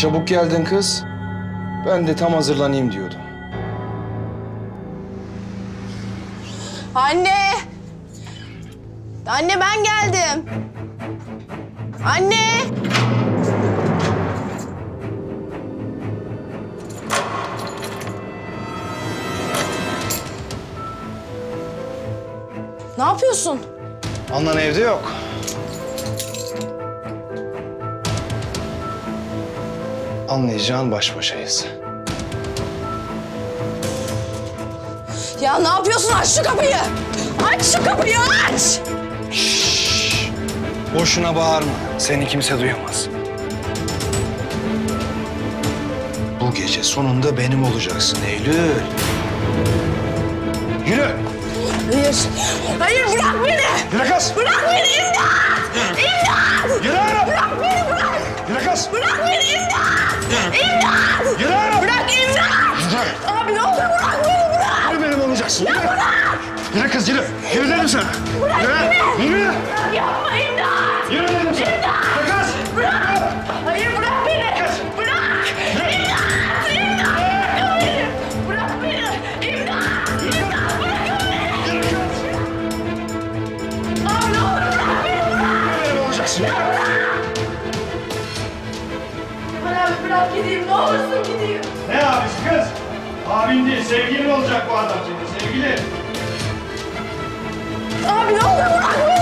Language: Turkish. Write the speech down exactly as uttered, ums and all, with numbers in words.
çabuk geldin kız. Ben de tam hazırlanayım diyordum. Anne! Anne ben geldim. Anne! Ne yapıyorsun? Anan evde yok. Anlayacağın baş başayız. Ya ne yapıyorsun? Aç şu kapıyı! Aç şu kapıyı, aç! Şşş! Boşuna bağırma. Seni kimse duyamaz. Bu gece sonunda benim olacaksın Eylül. Yürü! Hayır, hayır bırak beni! Yürü kız! Bırak beni, imdat! İmdat! Yürü Arap! Bırak beni, bırak! Yürü kız! Bırak beni, imdat! İmdat! Yürü Arap! Bırak imdat! Yürü! Abi ne olur bırak beni, bırak! Yürü benim olacaksın. Ya Yürü. bırak! Yürü kız yürü. Yürü dedim sana. Bırak Yürü. beni! Yürü. Bırak, yapma imdat! Yürü dedim sana. İmdat! Yürü kız. Bırak! Hayır bırak beni! Bırak! İmdat! İmdat! Hayır! Bırak beni! İmdat! İmdat! Bırakın beni! Yürü kız. Abi ne olur bırak beni, bırak! Yürü benim olacaksın. Yürü. Bana abi bırak gideyim, ne olursun gideyim. Ne abisi kız? Abin değil, sevgilin olacak bu adam senin, sevgili. Abi ne olur bırak beni!